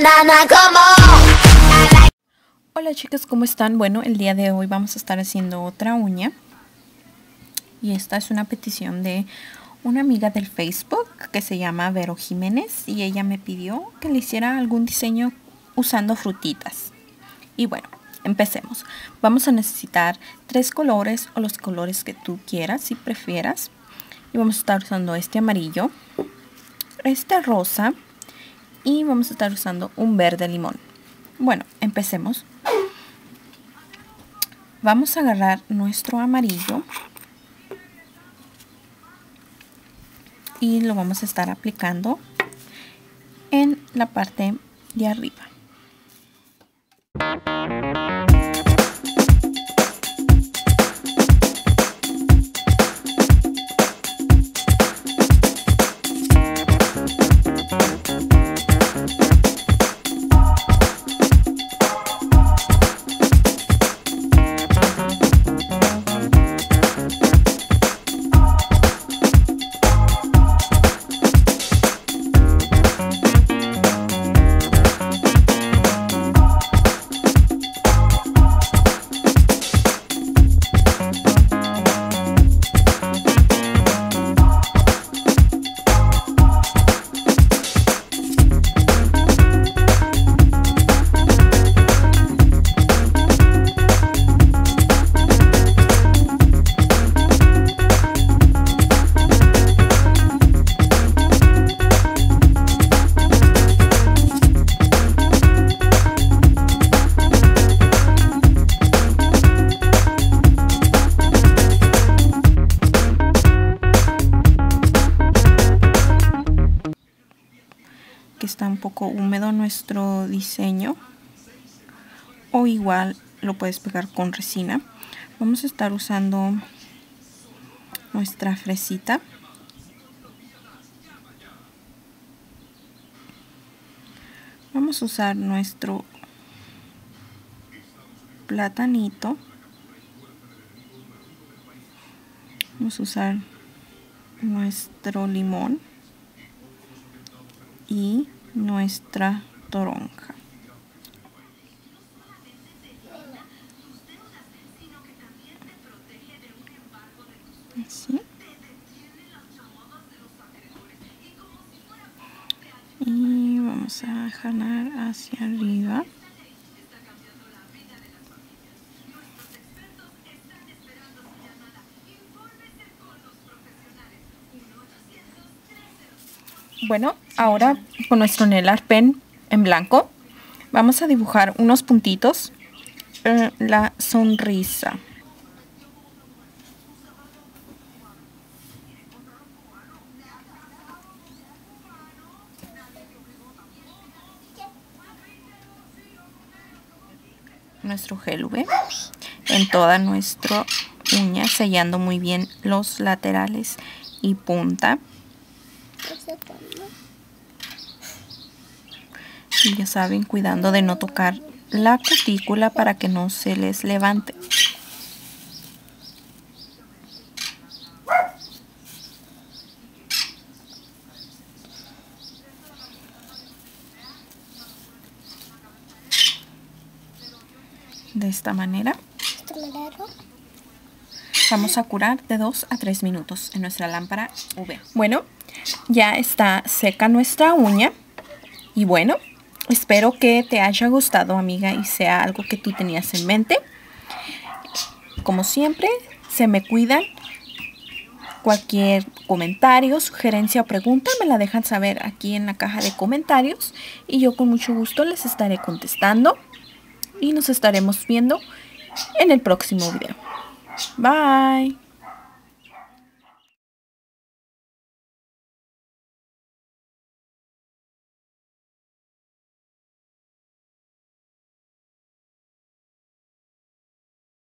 Hola chicas, ¿cómo están? Bueno, el día de hoy vamos a estar haciendo otra uña. Y esta es una petición de una amiga del Facebook que se llama Vero Jiménez. Y ella me pidió que le hiciera algún diseño usando frutitas. Y bueno, empecemos. Vamos a necesitar 3 colores o los colores que tú quieras, si prefieras. Y vamos a estar usando este amarillo, este rosa y vamos a estar usando un verde limón. Bueno, empecemos. Vamos a agarrar nuestro amarillo y lo vamos a estar aplicando en la parte de arriba. Que está un poco húmedo nuestro diseño, o igual lo puedes pegar con resina. Vamos a estar usando nuestra fresita, vamos a usar nuestro platanito, vamos a usar nuestro limón y nuestra toronja. Así. Y vamos a jalar hacia arriba. Bueno, ahora con nuestro Nail Pen en blanco vamos a dibujar unos puntitos en la sonrisa. Nuestro gel UV en toda nuestra uña, sellando muy bien los laterales y punta. Y ya saben, cuidando de no tocar la cutícula para que no se les levante. De esta manera vamos a curar de 2 a 3 minutos en nuestra lámpara UV. Bueno, ya está seca nuestra uña. Y bueno, espero que te haya gustado, amiga, y sea algo que tú tenías en mente. Como siempre, se me cuidan. Cualquier comentario, sugerencia o pregunta me la dejan saber aquí en la caja de comentarios. Y yo con mucho gusto les estaré contestando. Y nos estaremos viendo en el próximo video. Bye.